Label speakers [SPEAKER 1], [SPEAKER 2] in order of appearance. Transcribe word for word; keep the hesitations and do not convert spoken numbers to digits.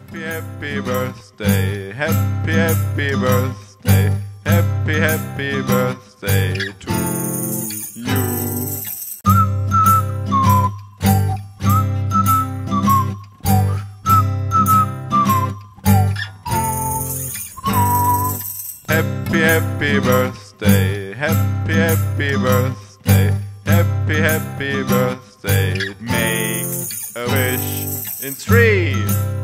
[SPEAKER 1] Happy, happy birthday, happy, happy birthday, happy, happy birthday to you. Happy, happy birthday, happy, happy birthday, happy, happy birthday. Make a wish in three,